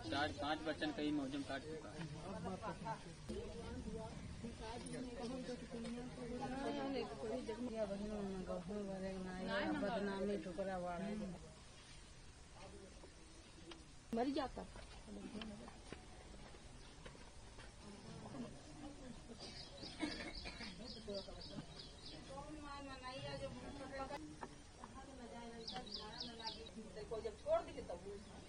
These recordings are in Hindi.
4-5 बच्चन कई मौजम काट चुका है। बदनामी टुकड़ा मर जाता। जब छोड़ दी तब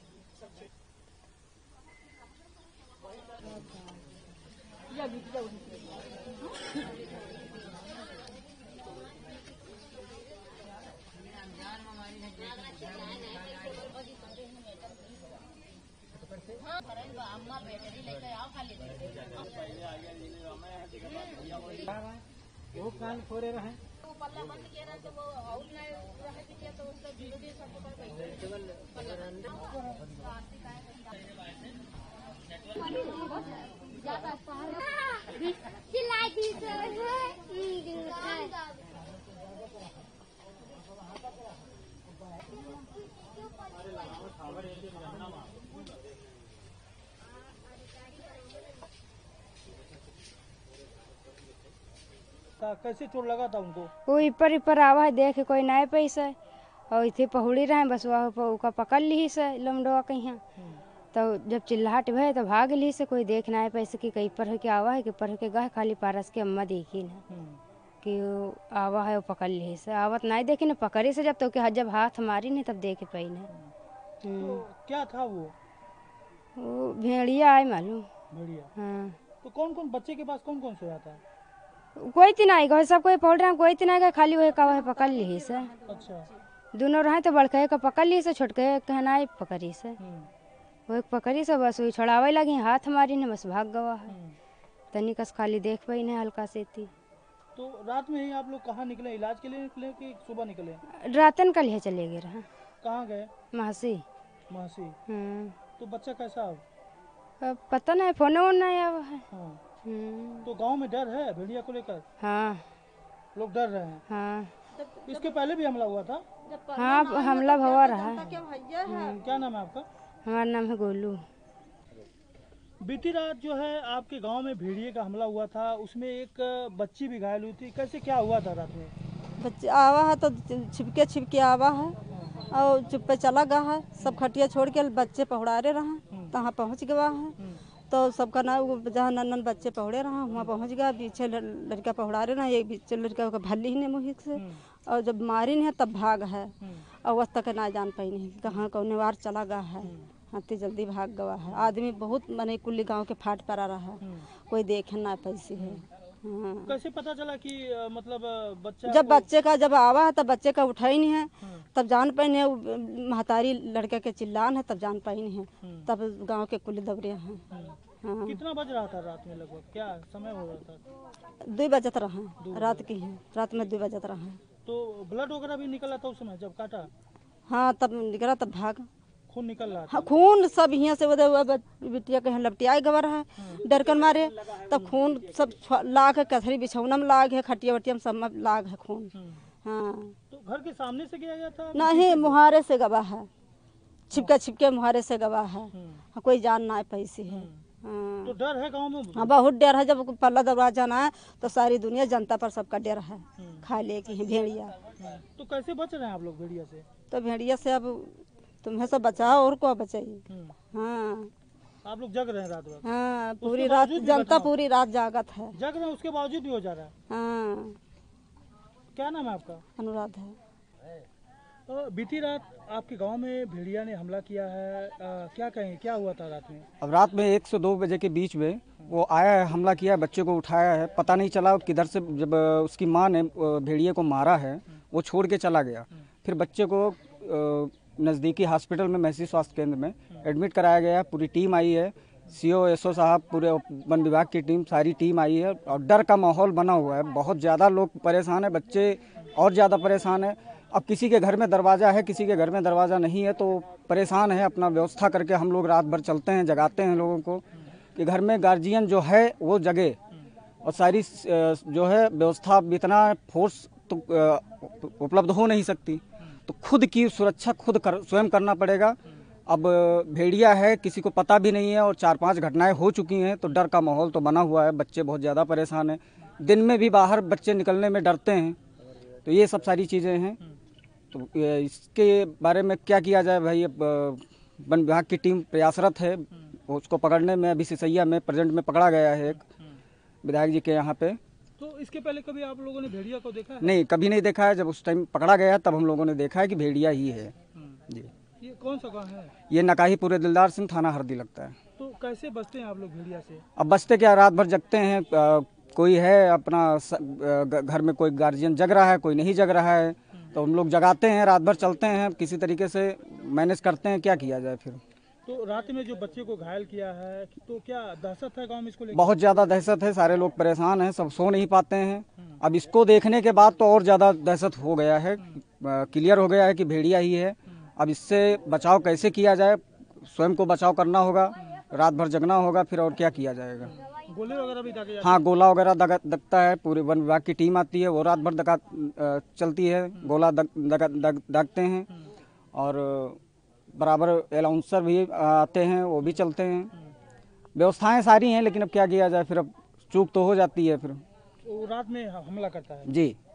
वो कान फोड़े रहे पल्ला बंद किया ना तो वो आउटलाइन रहे किया तो उसका धीरे धीरे सब कर गई ज्यादा सिलाई दी कैसे चोट लगा था उनको? वो ऊपर आवा है देखे कोई नए पैसा और इथे पहुड़ी रहे बस वह का पकड़ ली से लमडवा कहीं तो जब चिल्लाहट भे तो भाग ली से कोई देख ना पैसे की कहीं पर के आवा है कि पढ़ के गए खाली पारस के अम्मा देखी ना कि आवा है वो पकड़ ली से आवत नहीं देखी ना पकड़ी से जब तो कि जब हाथ मारी नहीं तब देखे पाई ना। तो क्या था वो भेड़िया आए मालूम। भेड़िया? हाँ। तो कौन कौन बच्चे के पास कौन कौन सोया था? कोई तीन आई गए सब कोई पढ़ रहे कोई तीन आई खाली वही का वही पकड़ ली से। अच्छा। दोनों रहे तो बड़के का पकड़ ली से छोटके कहना पकड़ी से वो एक पकड़ी से बस वही छोड़ावे लगी हाथ मारी ने बस भाग गवा है तनी कस खाली देख पाई ने हल्का से थी। तो रात में ही आप लोग कहाँ निकले? इलाज के लिए निकले कि सुबह निकले? रातन कल चले गए रहा। कहाँ गए? महसी। महसी। तो बच्चा कैसा अब पता नहीं फोन नहीं आया है। तो गांव में डर है भेड़िया को लेकर? हाँ लोग डर रहे हैं। हाँ। इसके पहले भी हमला हुआ था? हाँ हमला हुआ रहा। क्या नाम है आपका? हमारा नाम है गोलू। बीती रात जो है आपके गांव में भेड़िए का हमला हुआ था उसमें एक बच्ची भी घायल हुई थी, कैसे क्या हुआ था रात में? बच्चे आवा है तो छिपके आवा है और चुप पे चला गया है। सब खटिया छोड़ के बच्चे पहुड़ारे रहे तहाँ पहुँच गया है तो सबका ना जहाँ नन बच्चे पहुड़े रहा वहाँ पहुँच गया। पीछे लड़का पहुड़ारे रहा एक पीछे लड़का भल्ली ही ने मुँह से और जब मारी नहीं तब भाग है और वह तक ना जान पाई नहीं कहाँ कौन वार चला गया है। हाथी जल्दी भाग गया है। आदमी बहुत मने कुल्ली गांव के फाट पर आ रहा है कोई देखे ना पैसे है। हाँ। कैसे पता चला कि मतलब बच्चा जब बच्चे का जब आवा है तब बच्चे का उठा ही नहीं है तब जान पाई नहीं महतारी लड़के के चिल्लान है तब जान पाई नहीं है तब गांव के कुल दबरे हैं। हाँ। कितना बज रहा था रात में लगभग क्या समय हो रहा था? 2 बजत रहा रात की है रात में 2 बजत रहा। तो ब्लड वगैरह भी निकला था उस समय जब काटा? हाँ तब निकला तब भाग खून निकल रहा था? हाँ खून सब यहाँ से बिटिया के लपटिया गवर है डरकन मारे तब खून सब लाग है कथरी बिछौना में लाग है खटिया वटिया में सब में लाग है खून। हाँ। तो घर के सामने से गया था? नहीं मुहारे से गवा है छिपके मुहारे से गवा है। हाँ, कोई जान ना पैसे है। हाँ। तो डर है गांव में? हाँ बहुत डर है। जब पल्ला दरवाजा जाना है तो सारी दुनिया जनता पर सबका डर है खा ले की भेड़िया। तो कैसे बच रहे हैं आप लोग भेड़िया से? तो भेड़िया से अब तुम्हें सब बचाओ और को बचाइए। हाँ। आप लोग जग रहे हैं रात भर? हाँ पूरी रात जनता पूरी रात जागत है। जग रहे हैं उसके बावजूद भी हो जा रहा है? हाँ। क्या नाम है आपका? अनुराध है। तो बीती रात आपके गांव में भेड़िया ने हमला किया है, क्या कहें क्या हुआ था रात में? अब रात में 1 से 2 बजे के बीच में वो आया है हमला किया बच्चे को उठाया है पता नहीं चला किधर से जब उसकी माँ ने भेड़िए को मारा है वो छोड़ के चला गया। फिर बच्चे को नज़दीकी हॉस्पिटल में महसी स्वास्थ्य केंद्र में एडमिट कराया गया। पूरी टीम आई है CO SO साहब पूरे वन विभाग की टीम सारी टीम आई है और डर का माहौल बना हुआ है। बहुत ज़्यादा लोग परेशान है बच्चे और ज़्यादा परेशान है। अब किसी के घर में दरवाज़ा है किसी के घर में दरवाज़ा नहीं है तो परेशान है। अपना व्यवस्था करके हम लोग रात भर चलते हैं जगाते हैं लोगों को कि घर में गार्जियन जो है वो जगे और सारी जो है व्यवस्था इतना फोर्स तो उपलब्ध हो नहीं सकती तो खुद की सुरक्षा खुद स्वयं करना पड़ेगा अब भेड़िया है, किसी को पता भी नहीं है और 4-5 घटनाएं हो चुकी हैं, तो डर का माहौल तो बना हुआ है। बच्चे बहुत ज़्यादा परेशान हैं, दिन में भी बाहर बच्चे निकलने में डरते हैं। तो ये सब सारी चीज़ें हैं। तो इसके बारे में क्या किया जाए भाई? अब वन विभाग की टीम प्रयासरत है उसको पकड़ने में। अभी सिसैया में प्रेजेंट में पकड़ा गया है एक विधायक जी के यहाँ पे। तो इसके पहले कभी आप लोगों ने भेड़िया को देखा है? नहीं, कभी नहीं देखा है। जब उस टाइम पकड़ा गया तब हम लोगों ने देखा है कि भेड़िया ही है जी। ये कौन सा गाँव है? ये नकाही पूरे दिलदार सिंह, थाना हरदी लगता है। तो कैसे बचते हैं आप लोग भेड़िया से? अब बचते क्या, रात भर जगते हैं। कोई है अपना घर में कोई गार्जियन जग रहा है, कोई नहीं जग रहा है, तो हम लोग जगाते हैं, रात भर चलते हैं, किसी तरीके से मैनेज करते हैं। क्या किया जाए फिर? तो रात में जो बच्चे को घायल किया है, तो क्या दहशत है गांव में इसको लेकर? बहुत ज़्यादा दहशत है, सारे लोग परेशान हैं, सब सो नहीं पाते हैं। अब इसको देखने के बाद तो और ज़्यादा दहशत हो गया है। क्लियर हो गया है कि भेड़िया ही है। अब इससे बचाव कैसे किया जाए? स्वयं को बचाव करना होगा, रात भर जगना होगा, फिर और क्या किया जाएगा? गोले वगैरह भी दागे? हाँ, गोला वगैरह दगता है। पूरे वन विभाग की टीम आती है, वो रात भर चलती है, गोला दागते हैं। और बराबर अलाउंसर भी आते हैं, वो भी चलते हैं। व्यवस्थाएं सारी हैं, लेकिन अब क्या किया जाए फिर? अब चूक तो हो जाती है फिर। तो रात में हमला करता है जी।